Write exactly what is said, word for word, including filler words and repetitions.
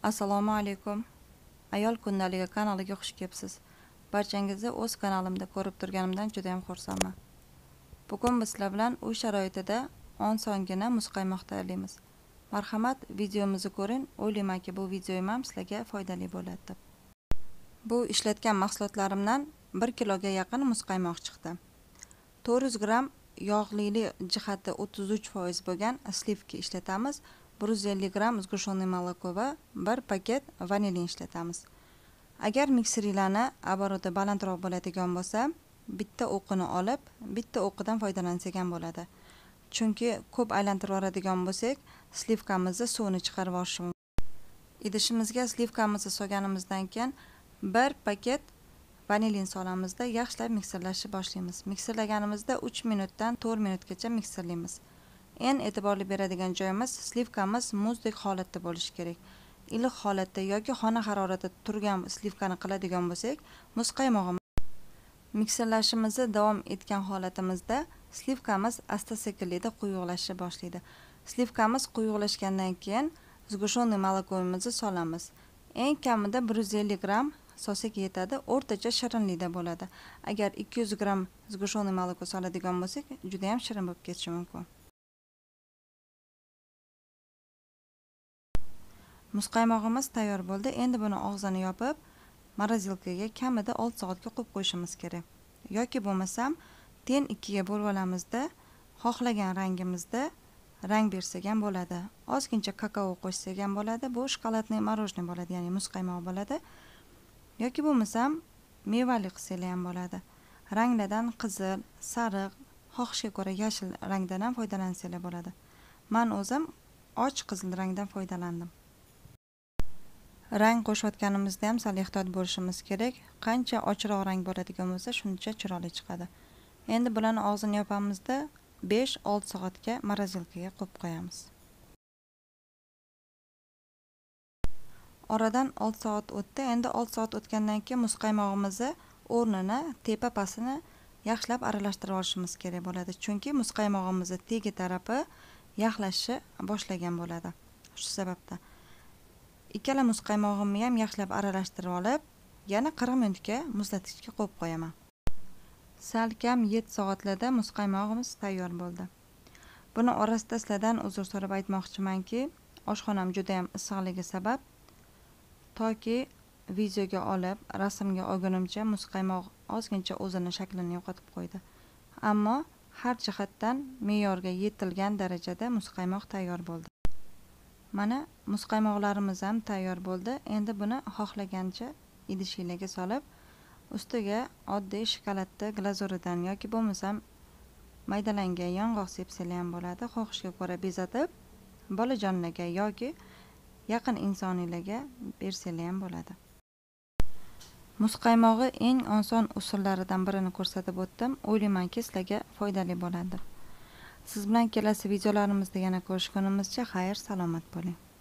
Assalomu alaykum. Ayol kundaligi kanaliga xush kelibsiz. Barchangizni o'z kanalimda ko'rib turganimdan juda ham xursandman. Bugun biz sizlar bilan uy sharoitida osongina muzqaymoq tayyorlaymiz. Marhamat, videomizni ko'ring. O'ylaymanki, bu videom ham sizlarga foydali bo'ladi deb. Bu ishlatgan mahsulotlarimdan bir kiloga yaqin muzqaymoq chiqdi. to'rt yuz gramm yog'lili jihati o'ttiz uch foiz bo'lgan slivki ishlatamiz. bir yuz ellik gramm сгущенное молоко va bir paket vanilin ishlatamiz. Agar mikserlarni обороты balandroq bo'ladigan bo'lsa, bitta o'qini olib, bitta o'qidan foydalansak ham bo'ladi. Chunki ko'p aylantirib yuboradigan bo'lsak, slivkamizni suvini chiqarib olishimiz. Idishimizga slivkamizni solganimizdan keyin bir paket vanilin solamizda yaxshilab mikserlashni boshlaymiz. Mikserlaganimizda uch minutdan to'rt minutgacha mikserlaymiz. En e'tiborli beradigan joyimiz slivkamiz muzdek holatda bo'lishi kerak. Iliq holatda yoki xona haroratida turgan slivkani qiladigan bo'lsak, muzqaymog'imiz mikserlashimizni davom etgan holatimizda slivkamiz asta-sekinlikda quyuqlashni boshlaydi. Slivkamiz quyuqlashgandan keyin сгущенное молокоmizni solamiz. Eng kamida bir yuz ellik gramm solsak yetadi, o'rtacha shirinlikda bo'ladi. Agar ikki yuz gramm сгущенное молоко soladigan bo'lsak, juda ham shirin bo'lib ketishi mumkin. Muzqaymog'imiz tayyor bo'ldi. Endi buni og'zini yopib, morozilkaga kamida olti soatga qo'yib qo'yishimiz kerak. Yoki bo'lmasam, teng ikkiga bo'lib olamizda, xohlagan rangimizda rang bersak ham bo'ladi. Ozgincha kakao qo'shsak ham bo'ladi. Bu shokoladli morojniy bo'ladi, ya'ni muzqaymoq bo'ladi. Yoki bo'lmasam, mevali qilsak ham bo'ladi. Ranglardan qizil, sariq, xohishga ko'ra yashil rangdan ham foydalansanglar bo'ladi. Men o'zim och qizil rangdan foydalandim. Rang qo'shayotganimizda ham sal ehtiyot bo'lishimiz kerak. Qancha ochroq rang bo'ladigan bo'lsa, shuncha chiroyli chiqadi. Endi bularni og'zini yopamizda besh olti soatga morozilkaga qo'yib qo'yamiz. Oradan olti soat o'tdi. Endi olti soat o'tgandan keyin muzqaymog'imizni o'rnini, tepa pastini yaxshilab aralashtirib olishimiz kerak bo'ladi. Chunki muzqaymog'imizni tegi tarafi yaxlashni boshlagan bo'ladi. Shu sababdan ikkala muzqaymog'imni ham yaxshilab aralashtirib olib, yana qirq minutga muzlatgichga qo'yib qo'yaman. Salkam yetti soatlarda muzqaymog'imiz tayyor bo'ldi. Buni orasida sizlardan uzr so'rab aytmoqchimanki, oshxonam juda ham issiqligi sabab toki videoga olib, rasmga olgunimcha muzqaymoq ozgincha o'zini shaklini yo'qotib qo'ydi. Ammo har jihatdan me'yorga yetilgan darajada muzqaymoq tayyor bo'ldi. Mana muzqaymoqlarimiz ham tayyor bo'ldi. Endi buni xohlagancha idishlarga solib, ustiga oddiy shokoladli glazuridan yoki bo'lmasam maydalangan yong'oq sepsalar ham bo'ladi. Xohishga ko'ra bezatib, bolajonlarga yoki yaqin insonlarga bersalar ham bo'ladi. Muzqaymog'i eng oson usullaridan birini ko'rsatib o'tdim. O'ylaymanki, sizlarga foydali bo'ladi. Siz bilan kelasi videolarimizda yana ko'rishgunimizcha xayr, salomat bo'ling.